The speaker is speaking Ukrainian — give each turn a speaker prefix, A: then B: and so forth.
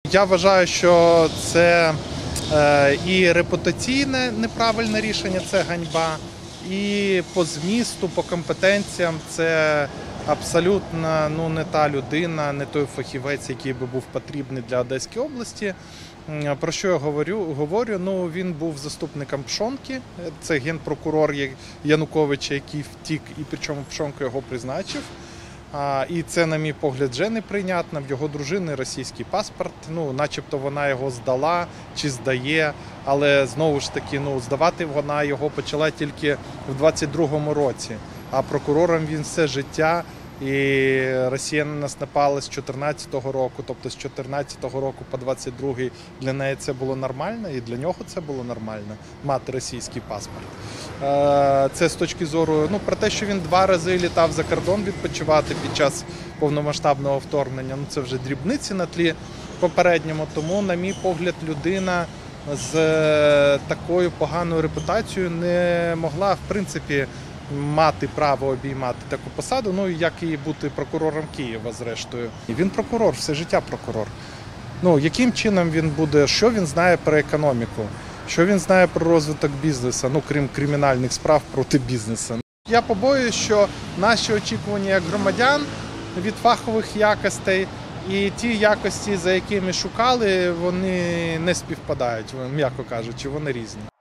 A: Я вважаю, що це і репутаційне неправильне рішення, це ганьба, і по змісту, по компетенціям це абсолютно не та людина, не той фахівець, який би був потрібний для Одеської області. Про що я говорю? Він був заступником Пшонки, це генпрокурор Януковича, який втік, і причому Пшонка його призначив. І це, на мій погляд, вже неприйнятно. В його дружини російський паспорт, начебто вона його здала чи здає, але знову ж таки, здавати вона його почала тільки в 22-му році, а прокурором він все життя. І Росія на нас напала з 14-го року, тобто з 14-го року по 22-й для неї це було нормально, і для нього це було нормально мати російський паспорт. Це з точки зору, про те, що він 2 рази літав за кордон відпочивати під час повномасштабного вторгнення, це вже дрібниці на тлі попередньому, тому, на мій погляд, людина з такою поганою репутацією не могла, в принципі, мати право обіймати таку посаду, як і бути прокурором Києва, зрештою. Він прокурор, все життя прокурор. Яким чином він буде, що він знає про економіку, що він знає про розвиток бізнесу, крім кримінальних справ проти бізнесу. Я побоююсь, що наші очікування як громадян від фахових якостей і ті якості, за якими шукали, вони не співпадають, м'яко кажучи, вони різні.